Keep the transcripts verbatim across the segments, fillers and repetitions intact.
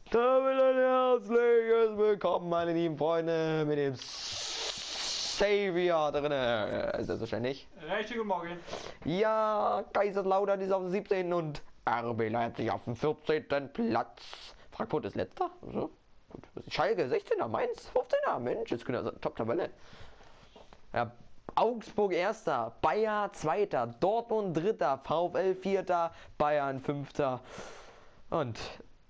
Damit ein herzliches Willkommen, meine lieben Freunde, mit dem Savior drinne. Selbstverständlich. Richtigen Morgen. Ja, Kaiserslautern ist auf dem siebzehnten und R B Leipzig auf dem vierzehnten Platz. Frankfurt ist letzter. So. Gut. Schalke sechzehnter, Mainz fünfzehnter. Mensch, jetzt können wir Top-Tabelle. Ja, Augsburg erster, Bayer zweiter, Dortmund dritter, VfL vierter, Bayern fünfter und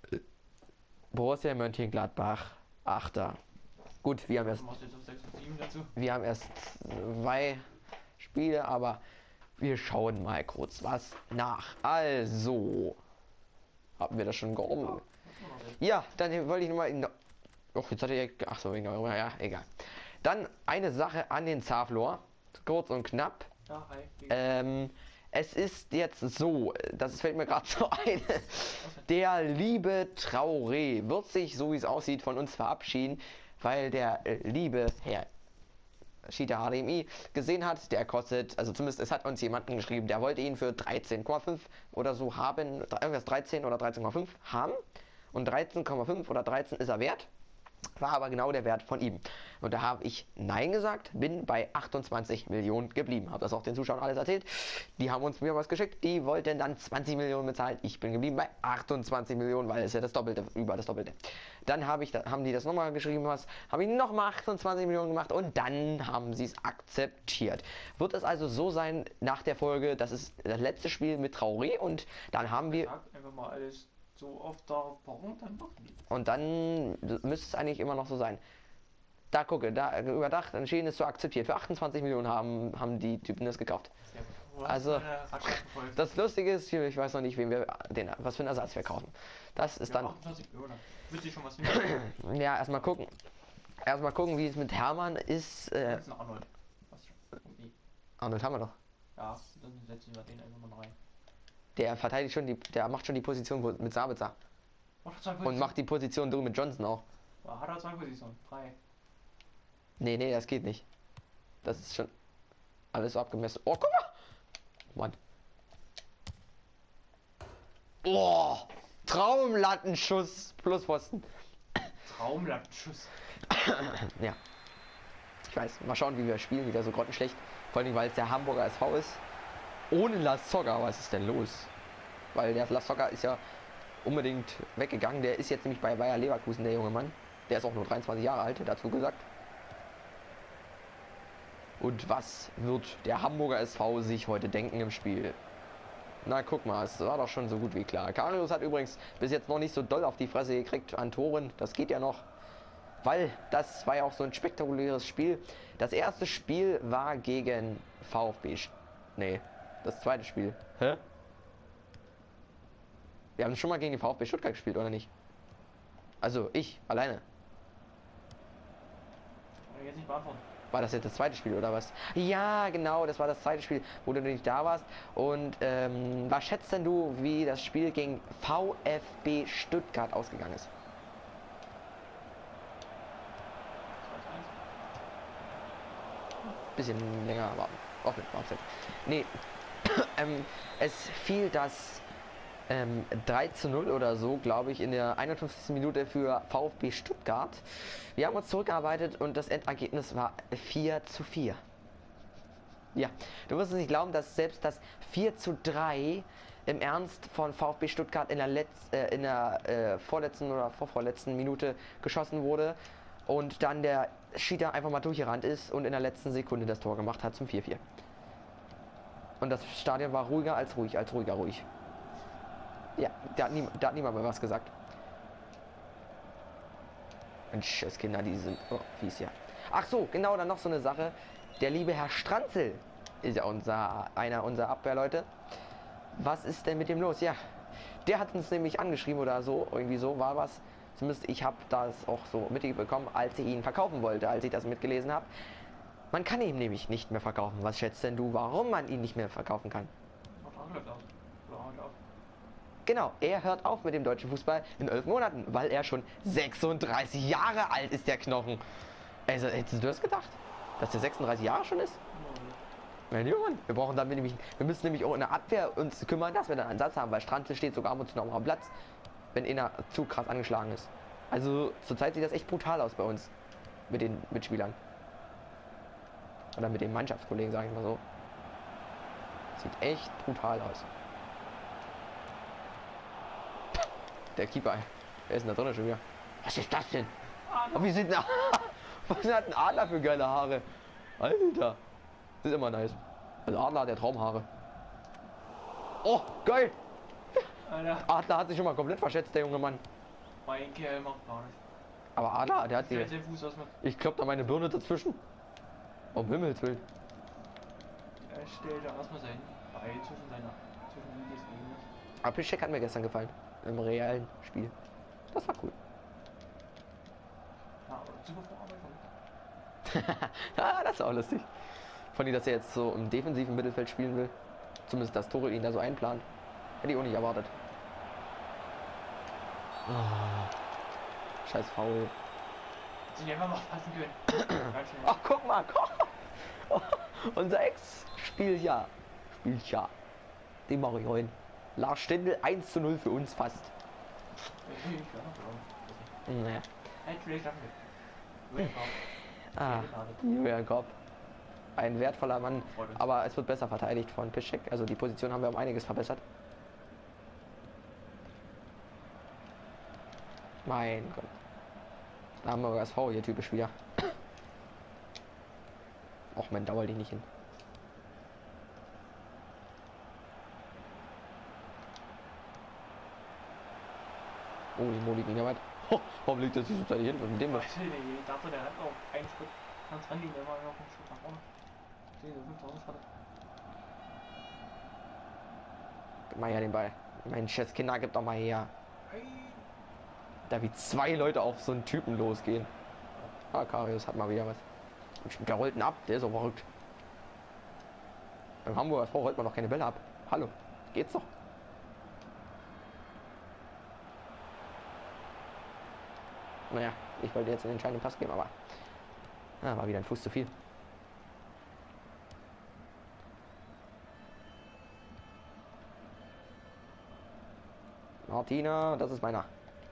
Borussia Mönchengladbach achter. Gut, wir haben erst wir haben erst zwei Spiele, aber wir schauen mal kurz was nach. Also haben wir das schon gehoben. Ja, dann wollte ich noch mal in oh, jetzt hatte ich ach so, ja, egal. Dann eine Sache an den Zaflor, kurz und knapp. Ja, hi. Ähm, es ist jetzt so, das fällt mir gerade so ein, der liebe Traoré wird sich, so wie es aussieht, von uns verabschieden, weil der äh, liebe Herr Shita H D M I gesehen hat, der kostet, also zumindest es hat uns jemanden geschrieben, der wollte ihn für dreizehn Komma fünf oder so haben, irgendwas dreizehn oder dreizehn Komma fünf haben und dreizehn Komma fünf oder dreizehn ist er wert. War aber genau der Wert von ihm. Und da habe ich Nein gesagt, bin bei achtundzwanzig Millionen geblieben. Habe das auch den Zuschauern alles erzählt. Die haben uns mir was geschickt, die wollten dann zwanzig Millionen bezahlen. Ich bin geblieben bei achtundzwanzig Millionen, weil es ja das Doppelte, über das Doppelte. Dann habe ich, haben die das nochmal geschrieben, was, habe ich nochmal achtundzwanzig Millionen gemacht und dann haben sie es akzeptiert. Wird es also so sein, nach der Folge, das ist das letzte Spiel mit Traoré und dann haben wir... Sag einfach mal alles so oft da, warum dann doch nicht? Und dann müsste es eigentlich immer noch so sein. Da gucke, da überdacht, entschieden ist so akzeptiert. Für achtundzwanzig Millionen haben, haben die Typen das gekauft. Also, das Lustige ist, ich weiß noch nicht, wen wir den, was für einen Ersatz wir kaufen. Das ist ja, dann. Wird schon was ja, erstmal gucken. Erstmal gucken, wie es mit Hermann ist. Äh, ist Arnold. Arnold haben wir doch. Ja, dann setzen wir den einfach mal rein. Der verteidigt schon die, der macht schon die Position mit Sabitzer. Und macht die Position drin mit Johnson auch. Hat er zwei Positionen? Drei. Nee, nee, das geht nicht. Das ist schon alles so abgemessen. Oh, guck mal! Mann. Oh, Traumlattenschuss plus Pfosten. Traumlattenschuss. Ja. Ich weiß, mal schauen, wie wir spielen, wieder so grottenschlecht. Vor allem, weil es der Hamburger S V ist. Ohne Lasogga, was ist denn los? Weil der Lasogga ist ja unbedingt weggegangen. Der ist jetzt nämlich bei Bayer Leverkusen, der junge Mann. Der ist auch nur dreiundzwanzig Jahre alt, dazu gesagt. Und was wird der Hamburger S V sich heute denken im Spiel? Na, guck mal, es war doch schon so gut wie klar. Karius hat übrigens bis jetzt noch nicht so doll auf die Fresse gekriegt an Toren. Das geht ja noch. Weil das war ja auch so ein spektakuläres Spiel. Das erste Spiel war gegen VfB. Nee. Das zweite Spiel. Hä? Wir haben schon mal gegen die VfB Stuttgart gespielt, oder nicht? Also ich, alleine. Jetzt nicht beantworten. War das jetzt das zweite Spiel, oder was? Ja, genau, das war das zweite Spiel, wo du nicht da warst. Und ähm, was schätzt denn du, wie das Spiel gegen VfB Stuttgart ausgegangen ist? Bisschen länger warten. Auch mit Wartezeit. Nee. ähm, es fiel das ähm, drei zu null oder so, glaube ich, in der einundfünfzigsten Minute für VfB Stuttgart. Wir haben uns zurückgearbeitet und das Endergebnis war vier zu vier. Ja, du wirst es nicht glauben, dass selbst das vier zu drei im Ernst von VfB Stuttgart in der, Letz-, äh, in der äh, vorletzten oder vorvorletzten Minute geschossen wurde und dann der Shita einfach mal durchgerannt ist und in der letzten Sekunde das Tor gemacht hat zum vier vier. Und das Stadion war ruhiger als ruhig, als ruhiger ruhig. Ja, da hat, nie, da hat niemand mehr was gesagt. Mensch, das Kinder, die sind oh, fies, ja. Ach so, genau, dann noch so eine Sache. Der liebe Herr Stranzel ist ja unser, einer unserer Abwehrleute. Was ist denn mit dem los? Ja, der hat uns nämlich angeschrieben oder so, irgendwie so war was. Zumindest ich habe das auch so mitbekommen, als ich ihn verkaufen wollte, als ich das mitgelesen habe. Man kann ihn nämlich nicht mehr verkaufen. Was schätzt denn du, warum man ihn nicht mehr verkaufen kann? Genau, er hört auf mit dem deutschen Fußball in elf Monaten, weil er schon sechsunddreißig Jahre alt ist, der Knochen. Also, hättest du das gedacht? Dass der sechsunddreißig Jahre schon ist? Mein Junge, wir brauchen damit nämlich, wir müssen nämlich auch in der Abwehr uns kümmern, dass wir dann einen Satz haben, weil Stranzel steht sogar ab und zu noch am Platz. wenn einer zu krass angeschlagen ist. Also zurzeit sieht das echt brutal aus bei uns. Mit den Mitspielern. Oder mit den Mannschaftskollegen, sage ich mal so. Sieht echt brutal aus. Der Keeper, wer ist denn da drin schon wieder? Was ist das denn? Oh, wie sieht ein Was hat ein Adler für geile Haare? Alter. Das ist immer nice. Also Adler hat ja Traumhaare. Oh, geil! Alter. Adler hat sich schon mal komplett verschätzt, der junge Mann. Mein Kerl macht gar nicht. Aber Adler, der hat die. Den Fuß aus mit. Ich klopp da meine Birne dazwischen. Um Himmels Willen. Er stellt da erstmal sein Bein zwischen seiner zwischen ihm des Gegners. Aber Piszczek hat mir gestern gefallen. Im realen Spiel. Das war cool. Ja, aber super Vorarbeit. Ah, das ist auch lustig. Von ihm, dass er jetzt so im defensiven Mittelfeld spielen will. Zumindest das Tore ihn da so einplant. Hätte ich auch nicht erwartet. Oh, scheiß Foul. Sich einfach mal fassen können. Ach, guck mal, guck. Oh, unser Ex-Spieljahr. Spieljahr. Den mache ich rein. Lars Stendel eins zu null für uns fast. Naja. Ah, Julian Korb. Ein wertvoller Mann, aber es wird besser verteidigt von Piszczek. Also die Position haben wir um einiges verbessert. Mein Gott. Da haben wir das V hier typisch wieder. Och, mein dauert die nicht hin. Oh, die Modi ging ja weit. Oh, warum liegt das nicht so hin? Was mit dem was? Ich dachte, der hat noch einen Schritt ganz ran, der war noch einen Schritt nach vorne. fünftausend Schritte. Gib mal her den Ball. Mein Kinder, gib doch mal her. Da wie zwei Leute auf so einen Typen losgehen. Ah, Karius hat mal wieder was. Und der rollt ihn ab, der ist so verrückt. Beim Hamburger S V rollt man noch keine Bälle ab. Hallo, geht's doch. Naja, ich wollte jetzt einen entscheidenden Pass geben, aber ah, war wieder ein Fuß zu viel. Martina, das ist meiner.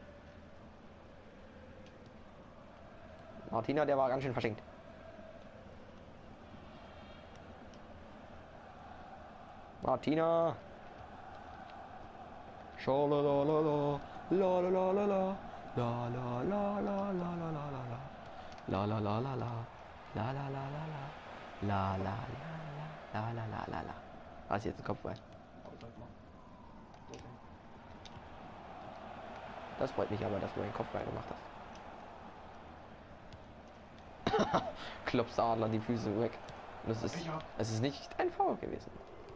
Martina, der war ganz schön verschenkt. Martina. Schalalala, lalalala, lalalala, lalalala, lalalala, lalalala, lalalala, lalalala. Was ist jetzt ein Kopfball? Das freut mich aber, dass du einen Kopfball gemacht hast. Klopfst Adler die Füße weg. Und es ist, es ist nicht ein Foul gewesen.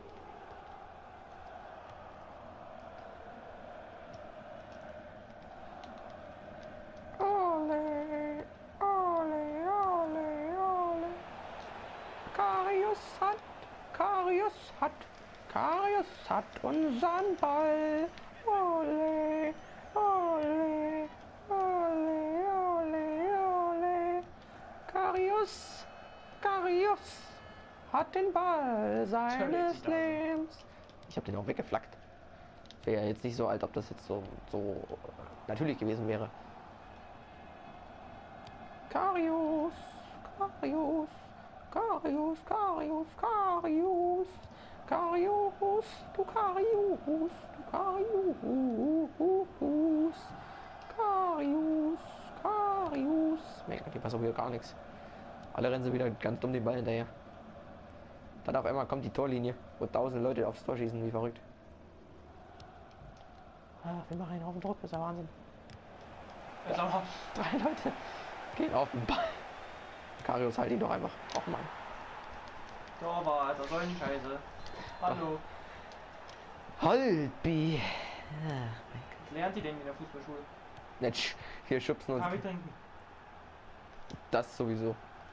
Ole, ole, ole, ole. Karius hat, Karius hat, Karius hat unseren Ball. Ole, ole, ole, ole, ole. Karius, Karius hat den Ball seines Lebens. Ich habe den auch weggeflackt. Wäre ja jetzt nicht so, als ob das jetzt so, so natürlich gewesen wäre. Karius, Karius, Karius, Karius, Karius, Karius, du Karius, du Karius, Karius, Karius. Mein Gott, die passen wieder gar nichts. Alle rennen sie wieder ganz dumm den Ball hinterher. Dann auf einmal kommt die Torlinie, wo tausend Leute aufs Tor schießen, wie verrückt. Ah, wir machen einen Haufen Druck, das ist ja Wahnsinn. Ja, drei Leute gehen auf den Ball. Karius, halt ihn doch einfach. Och Mann. Torwart, das soll nicht scheiße. Hallo. Holby. Ja, Was lernt ihr denn in der Fußballschule? Netsch, hier schubsen uns. Kaffee trinken. Das sowieso.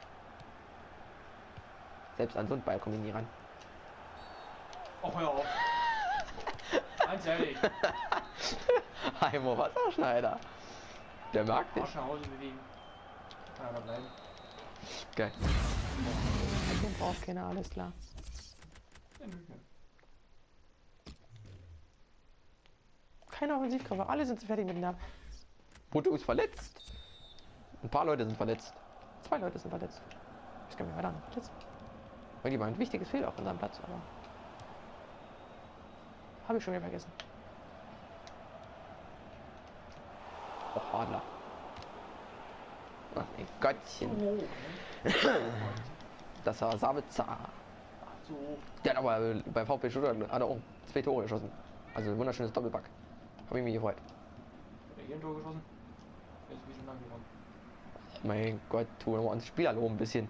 Selbst an so einen Ball kommen die nie ran. Och, hör auf. Ganz ehrlich. Heimo Wasserschneider. Der mag dich. Arsch nach Hause bewegen. Kann da bleiben. Geil. Den braucht keiner, alles klar. keine Offensivkörper. Alle sind fertig mit miteinander. Brutto ist verletzt. Ein paar Leute sind verletzt. Zwei Leute sind verletzt. Ich kann mir weiter verletzt. Weil die ein wichtiges Fehler auf unserem Platz, aber habe ich schon wieder vergessen. Och, Adler. Ach, mein Gottchen. Das war Sabitzer. Ach so. Der hat aber bei VfB Stuttgart hat er auch zwei Tore geschossen. Also ein wunderschönes Doppelpack. Habe ich mich gefreut. Hat er hier ein Tor geschossen? Jetzt bin ich schon lang geworden. Mein Gott, tu noch mal ans Spieler loben ein bisschen.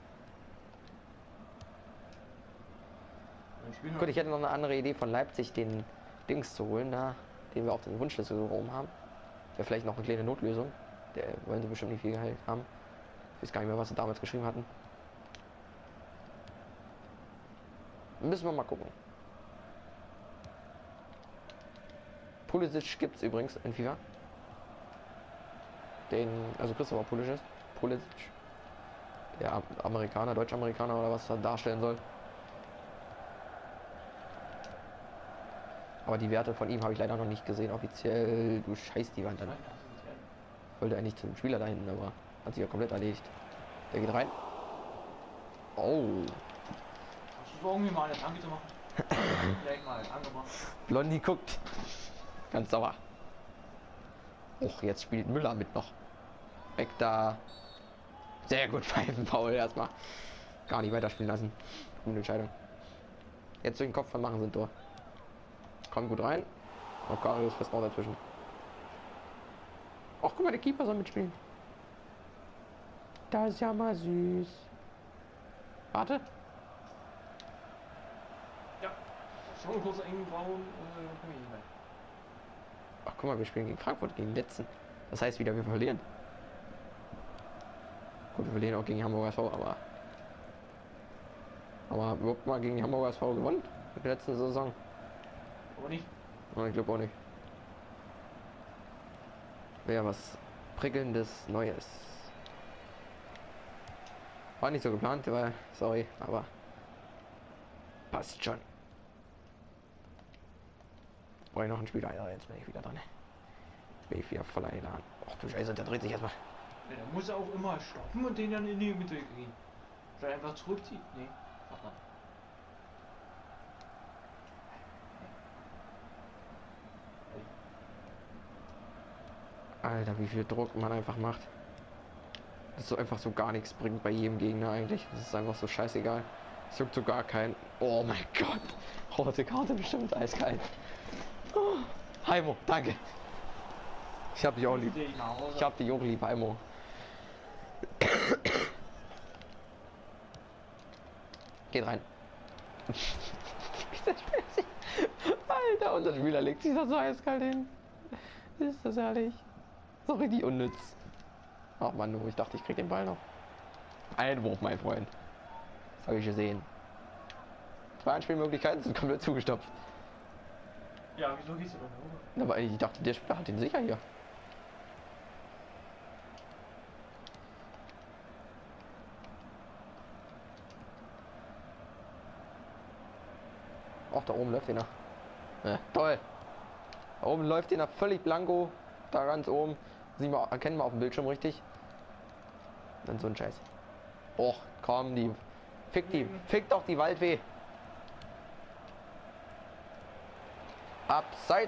Gut, ich hätte noch eine andere Idee von Leipzig, den Dings zu holen, da, den wir auf den Wunschliste oben haben. Wäre vielleicht noch eine kleine Notlösung. Der wollen sie bestimmt nicht viel Geld haben. Ich weiß gar nicht mehr, was sie damals geschrieben hatten. Müssen wir mal gucken. Pulisic gibt es übrigens in FIFA. Den, also Christopher Pulisic, Pulisic, der Amerikaner, Deutsch-Amerikaner oder was er darstellen soll. Aber die Werte von ihm habe ich leider noch nicht gesehen, offiziell. Du scheiß die Wand an. Wollte eigentlich zum Spieler da hinten, aber hat sich ja komplett erledigt. Der geht rein. Oh. Hast du irgendwie mal eine Tanke zu machen? Vielleicht mal angemacht. Blondie guckt. Ganz sauer. Och, jetzt spielt Müller mit noch. Weg da. Sehr gut pfeifen, Paul erstmal. Gar nicht weiterspielen lassen. Gute Entscheidung. Jetzt durch den Kopf von machen sind Tor. Kommt gut rein. Oh, Karius fast noch dazwischen. Ach, guck mal, der Keeper soll mitspielen. Das ist ja mal süß. Warte. Ja. Schon kurz eng braun. Äh, komm ich nicht mehr. Ach, guck mal, wir spielen gegen Frankfurt, gegen den letzten. Das heißt wieder, wir verlieren. Gut, wir verlieren auch gegen Hamburger S V, aber... Aber überhaupt mal gegen Hamburger S V gewonnen in der letzten Saison. Aber nicht. Ich glaube auch nicht. Wäre was prickelndes Neues. War nicht so geplant, weil, sorry, aber passt schon. Brauche ich noch einen Spieler? Ja, jetzt bin ich wieder dran. Bin ich wieder voller Elan. Ach du Scheiße, der dreht sich erstmal. Ja, der muss auch immer stoppen und den dann in die Mitte gehen. Vielleicht einfach zurückziehen. Nee, warte mal. Alter, wie viel Druck man einfach macht. Das so einfach so gar nichts bringt bei jedem Gegner eigentlich. Das ist einfach so scheißegal. Es juckt so gar keinen. Oh mein Gott. Rote Karte bestimmt eiskalt. Oh. Heimo, danke. Ich hab dich auch lieb. Ich hab dich auch lieb, Heimo. Geht rein. Alter, unser Spieler legt sich da so eiskalt hin. Ist das ehrlich? So richtig unnütz. Ach man, ich dachte, ich krieg den Ball noch. Einwurf, mein Freund. Das habe ich gesehen. Zwei Anspielmöglichkeiten sind komplett zugestopft. Ja, wieso gehst du doch hoch? Aber ich dachte, der Spieler hat den sicher hier. Ach, da oben läuft einer. Ja, toll. Da oben läuft einer völlig blanko. Da ganz oben. Sieht man, erkennen wir auf dem Bildschirm richtig. Dann so ein Scheiß. Och, komm, die. Fick die. Fick doch die Waldweh. Abseits.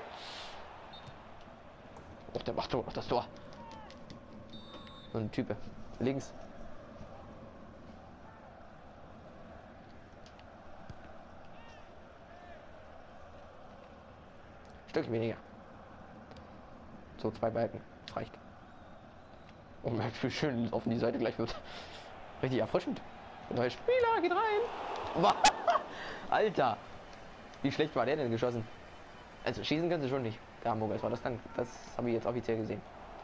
Och, der macht doch das Tor. So ein Typ. Links. Stück weniger. So zwei Balken. Das reicht. Oh, merkt, wie schön auf die Seite gleich wird. Richtig erfrischend. Der neue Spieler geht rein. Alter. Wie schlecht war der denn geschossen? Also schießen können sie schon nicht. Der Hamburger war das kann. Das habe ich jetzt offiziell gesehen.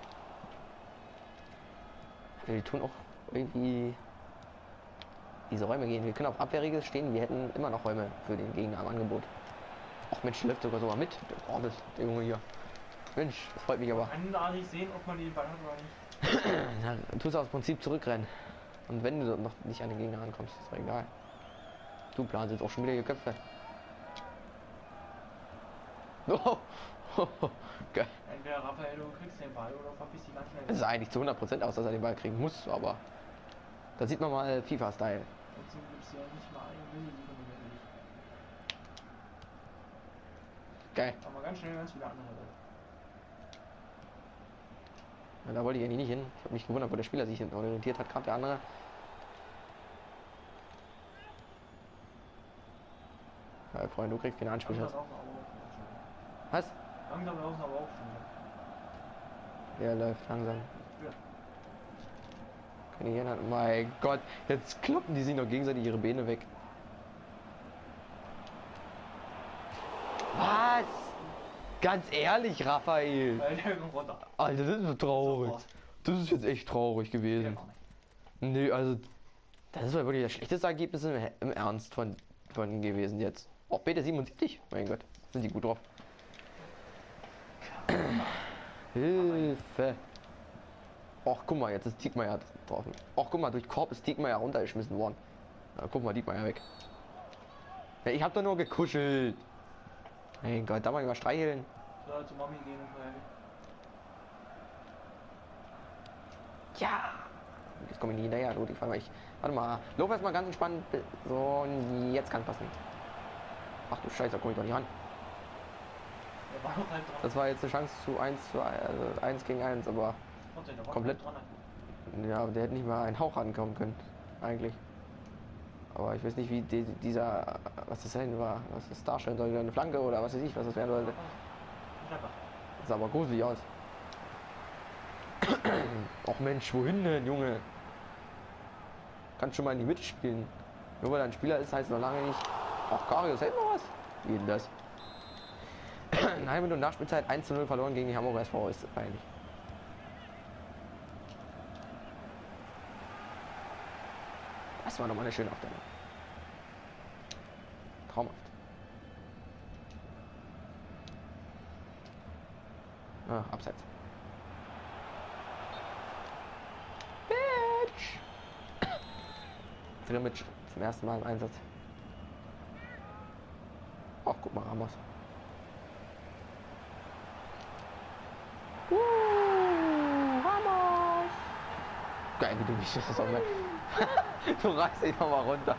Die tun auch irgendwie diese Räume gehen. Wir können auf Abwehrregel stehen. Wir hätten immer noch Räume für den Gegner am Angebot. Ach Mensch, läuft sogar sogar mit. Oh, das, der Junge hier. Mensch, das freut mich aber. Man kann da nicht sehen, ob man den Ball hat oder nicht. Dann tust du aus Prinzip zurückrennen. Und wenn du noch nicht an den Gegner rankommst, ist doch egal. Du planst jetzt auch schon wieder die Köpfe. Oh, Geil. Entweder Raphael, du kriegst den Ball oder verpiss dich ganz schnell. Es sah eigentlich zu hundert Prozent aus, dass er den Ball kriegen muss, aber da sieht man mal FIFA-Style. Dazu gibt es ja nicht mal eine Millisekunde mehr. Geil. Aber ganz schnell ganz viele andere Leute. Ja, da wollte ich eigentlich nicht hin. Ich habe mich gewundert, wo der Spieler sich hinten orientiert hat, gerade der andere. Ja, Freund, du kriegst keine Anspielschuss. Was? Langsam laufen aber auch schon. Der läuft langsam. Ja. Kann ich erinnern. Mein Gott, jetzt kloppen die sich noch gegenseitig ihre Beine weg. Was? Ganz ehrlich, Raphael. runter. Alter, das ist so traurig. Das ist jetzt echt traurig gewesen. Nee, also das ist wirklich das schlechteste Ergebnis im, im Ernst von, von gewesen jetzt. Auch B T siebenundsiebzig, mein Gott, sind die gut drauf. Hilfe. Ach, guck mal, jetzt ist Diekmeyer drauf. Ach, guck mal, durch Korb ist Diekmeyer runtergeschmissen worden. Na, guck mal, Diekmeyer weg. Ja, ich hab doch nur gekuschelt. Mein Gott, da mal über streicheln. So, zu Mami gehen und vorher. Ja. Jetzt komme ich nicht hinterher, du, ich fahr mal ich. Warte mal, lauf erst mal ganz entspannt. So, und jetzt kann passen. Ach du Scheiße, da komm ich doch nicht ran. Der war noch halb dran. Das war jetzt eine Chance zu eins zu eins gegen eins, aber Trotzdem, der war komplett. halb dran. Ja, aber der hätte nicht mal einen Hauch rankommen können, eigentlich. Aber ich weiß nicht, wie die, dieser, was das denn war, was das darstellen soll, eine Flanke oder was weiß ich, was das werden sollte. Das sah aber gruselig aus. Och Mensch, wohin denn, Junge? Kannst schon mal in die Mitte spielen. Nur weil er ein Spieler ist, heißt noch lange nicht. Ach, Karius, hält noch was? Wie denn das? Eine halbe Minute Nachspielzeit, eins zu null verloren gegen die Hamburger S V, ist eigentlich. Das war nochmal eine schöne Aufteilung. Traumhaft. Ah, abseits. Bitch! Frimmitsch zum ersten Mal im Einsatz. Ach, guck mal, Ramos. Uh, Ramos! Geil, wie du mich das auch mal. Du reißt ihn noch mal runter.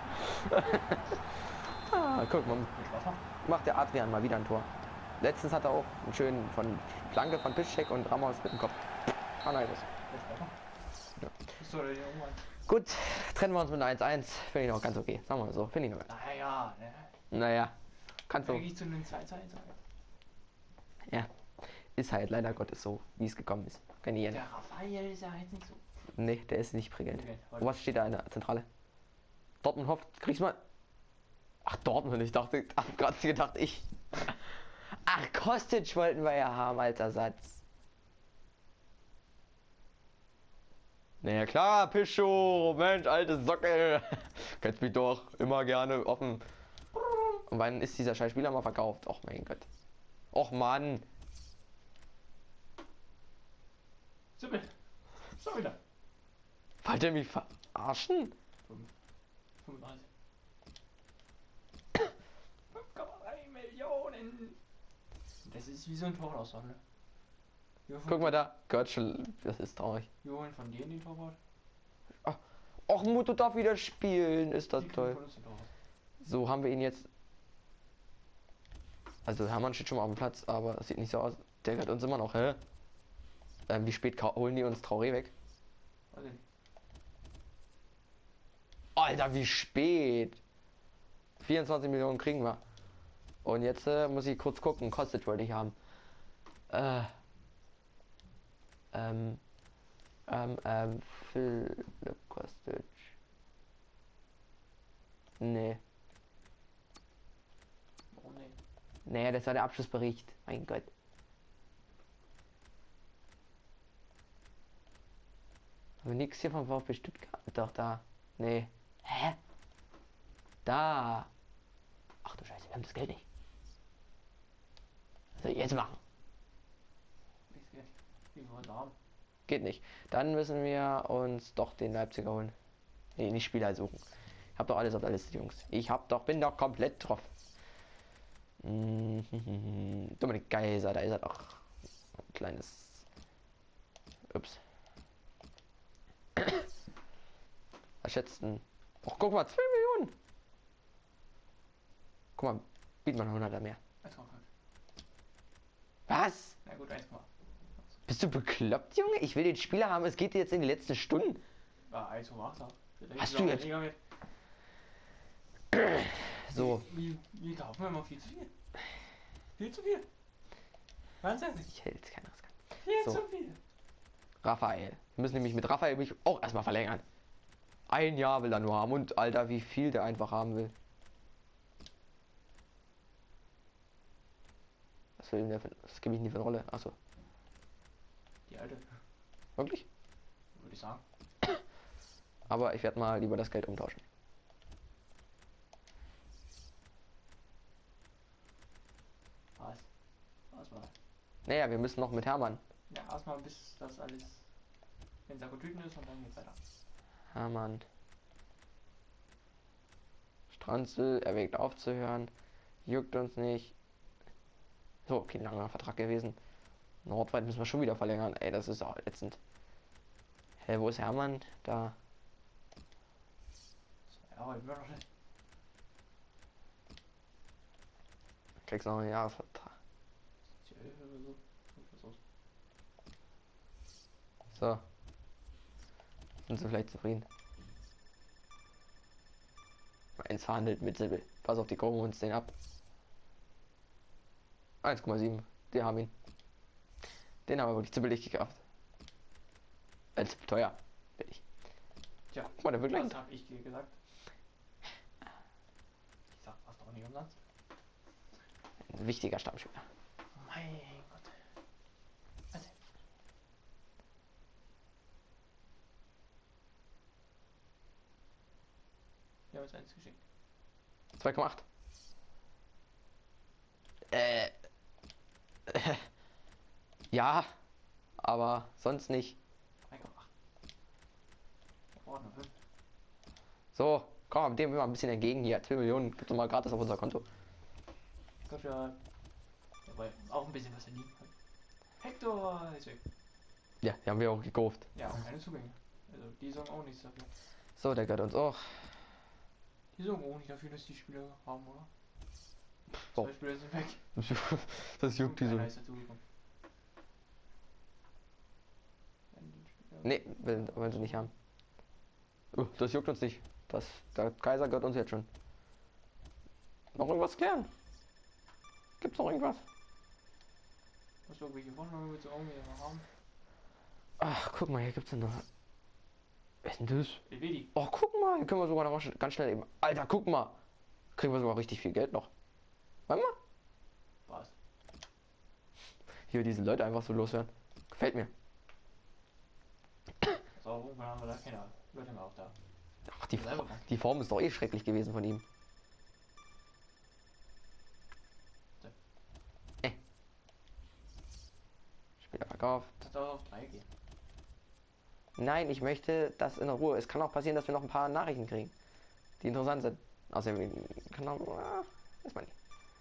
Ah, guck mal, macht der Adrian mal wieder ein Tor. Letztens hat er auch einen schönen von Flanke von Piszczek und Ramos mit dem Kopf. Ah nein, das. Ja. Gut, trennen wir uns mit einer eins eins. Finde ich noch ganz okay. Sagen wir mal so. Finde ich noch. Naja, ne? Naja, kannst du. Eigentlich zu einem zwei zu eins. Ja, ist halt leider Gottes so, wie es gekommen ist. Kann ich Der Raphael ist ja jetzt nicht so. Nee, der ist nicht prickelnd. Okay, Wo was steht da in der Zentrale? Dortmund hofft, kriegst du mal. Ach, Dortmund, ich dachte, hab gerade gedacht, ich. Ach, Kostic wollten wir ja haben als Ersatz. Naja, klar, Pischo, Mensch, alte Socke. Kennst mich doch, immer gerne offen. Und wann ist dieser scheiß Spieler mal verkauft? Och, mein Gott. Och, Mann. Super. So wieder. Wollt ihr mich verarschen? fünfunddreißig. fünf Komma drei Millionen. Das ist wie so ein Torauswahl, ne? Guck mal da, Götschel, das ist traurig. Wir holen von dir den Torwart. Ach, och, Mutter darf wieder spielen, ist das Die kriegen toll. von uns den Torwart. So haben wir ihn jetzt. Also Hermann steht schon mal auf dem Platz, aber es sieht nicht so aus. Der gehört uns immer noch, hä? Ähm, wie spät ka- holen die uns Traoré weg? Weiß ich nicht. Alter, wie spät! vierundzwanzig Millionen kriegen wir. Und jetzt äh, muss ich kurz gucken, Kostet wollte ich haben. Äh. Ähm. Ähm, ähm, Philipp Kostic. Nee. Warum nicht? Nee, das war der Abschlussbericht. Mein Gott. Aber nix hier vom VfB Stuttgart. Doch, da. Nee. Hä? Da. Ach du Scheiße, wir haben das Geld nicht. Was soll ich jetzt machen? Nichts geht. Wie wollen wir haben? Geht nicht. Dann müssen wir uns doch den Leipziger holen. Nee, nicht Spieler suchen. Ich hab doch alles auf der Liste, Jungs. Ich hab doch, bin doch komplett drauf. Mhm. Dominik Geiser, da ist er doch. Ein kleines. Ups. Was schätzt denn? Och, guck mal, zwei Millionen. Guck mal, bietet man hunderter mehr. eins Komma fünf. Was? Na gut, eins Komma. Bist du bekloppt, Junge? Ich will den Spieler haben, es geht jetzt in die letzten Stunden. Ja, eins Komma acht. Hast du jetzt? So. Wie, wie kaufen wir immer viel zu viel? Viel zu viel. Wahnsinn. Ich hält keine Risk. Viel So. zu viel. Raphael. Wir müssen nämlich mit Raphael mich auch erstmal verlängern. Ein Jahr will er nur haben und Alter, wie viel der einfach haben will. Was will denn der für, das gebe ich nie für eine Rolle. Achso. Die alte, Wirklich? würde ich sagen. Aber ich werde mal lieber das Geld umtauschen. Was? Was war? Naja, wir müssen noch mit Hermann. Ja, erstmal bis das alles in Sakotüten ist und dann geht's weiter. Hermann. Stranzel erwägt aufzuhören. Juckt uns nicht. So, okay, langer Vertrag gewesen. Nordweit müssen wir schon wieder verlängern. Ey, das ist auch ätzend. Hä, wo ist Hermann? Da. Ja, aber immer noch nicht. Kriegst noch einen Jahresvertrag. zwölf oder so. So. So. Sind sie vielleicht zufrieden? Eins verhandelt mit Sibyl. Pass auf, die kommen uns den ab. eins Komma sieben. Die haben ihn. Den haben wir wirklich zu billig gekauft. Äh, zu teuer. Billig. Tja, Guck mal, der wird gleich. was hab ich dir gesagt? Ich sag was doch nicht umsonst. Ein wichtiger Stammspieler. Mein Gott. Also. Wir haben uns eins geschickt. zwei Komma acht. Äh. äh. Ja, aber sonst nicht. drei Komma acht. Wir brauchen nur fünf. So, komm, dem immer ein bisschen entgegen hier. zwei Millionen gibt es mal gratis auf unser Konto. Ich glaube ja. Aber auch ein bisschen was verdienen können. Hector ist weg. Ja, die haben wir auch gekauft. Ja, und keine Zugänge. Also die sagen auch nichts dafür. So, der gehört uns auch. Die sagen auch nicht dafür, dass die Spieler haben, oder? So. Zwei Spieler sind weg. Das juckt die Und so. keiner ist dazugekommen. Nee, will, wollen sie nicht haben. Uh, das juckt uns nicht. Das, der Kaiser gehört uns jetzt schon. Noch irgendwas klären? Gibt's noch irgendwas? Was irgendwelche Wohnungen willst du irgendwie noch haben? Ach, guck mal, hier gibt's ja noch. Was ist denn das? Elvedi. Oh, guck mal, hier können wir sogar noch mal sch- ganz schnell eben. Alter, guck mal. Kriegen wir sogar richtig viel Geld noch. Warte mal. Was? Hier diese Leute einfach so loswerden. Gefällt mir. So, irgendwann haben wir da keine Leute mehr auch da. Ach, die, Selber. die Form ist doch eh schrecklich gewesen von ihm. So. Äh. Spieler verkauft. Das dauert auf drei gehen. Nein, ich möchte das in Ruhe. Es kann auch passieren, dass wir noch ein paar Nachrichten kriegen, die interessant sind. Außerdem kann auch. Ah, weiß man nicht.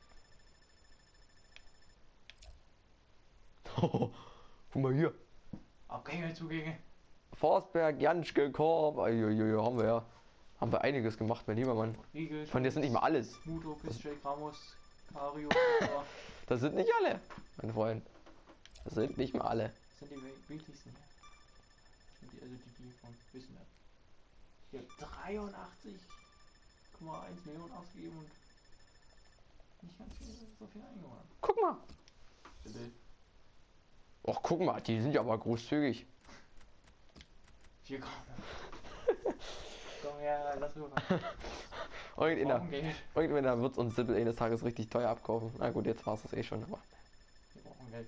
Guck mal hier. Abgänge, Zugänge. Forsberg, Janschke, Korb. Uiuiui, haben wir ja. Haben wir einiges gemacht, mein lieber Mann. Riegel. Von dir sind nicht mal alles. Muto, Piszczek, Ramos, Cario. Das sind nicht alle, mein Freund. Das sind nicht mal alle. Das sind die we- wichtigsten hier. Die, also die, die von Wissen hat. Ich habe dreiundachtzig Komma eins Millionen ausgegeben und nicht ganz viel, so viel eingeholt. Guck mal. Bitte. Och, guck mal, die sind ja aber großzügig. Vier Komma. Komm her, lass rüber. Irgendeiner, Brauchen Geld. irgendeiner wird uns Sibyl eines Tages richtig teuer abkaufen. Na gut, jetzt war es das eh schon, aber. Wir brauchen Geld.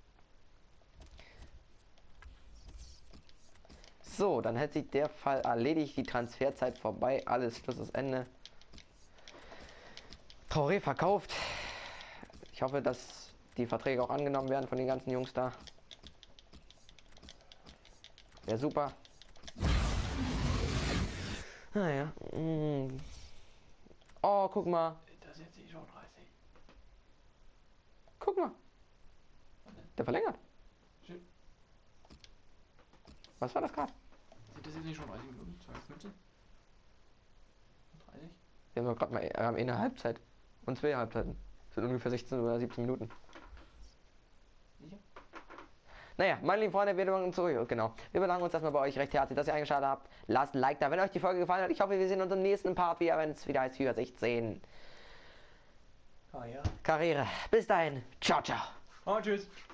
So, dann hätte sich der Fall erledigt, die Transferzeit vorbei, alles Schluss ist Ende. Traoré verkauft. Ich hoffe, dass die Verträge auch angenommen werden von den ganzen Jungs da. Wäre super. Naja. Mm. Oh, guck mal. Das ist jetzt eh schon dreißig. Guck mal. Der verlängert. Schön. Was war das gerade? Sind das jetzt nicht schon dreißig Minuten? zweiundfünfzig? dreißig? Wir haben gerade mal wir haben eh eine Halbzeit. Und zwei Halbzeiten. Das sind ungefähr sechzehn oder siebzehn Minuten. Sicher? Naja, meine lieben Freunde, wir bedanken uns zurück. Genau. Wir bedanken uns erstmal bei euch recht herzlich, dass ihr eingeschaltet habt. Lasst ein Like da, wenn euch die Folge gefallen hat. Ich hoffe, wir sehen uns im nächsten Part wieder, wenn es wieder heißt FIFA sechzehn. Ah ja. Karriere. Bis dahin. Ciao, ciao. Oh, tschüss.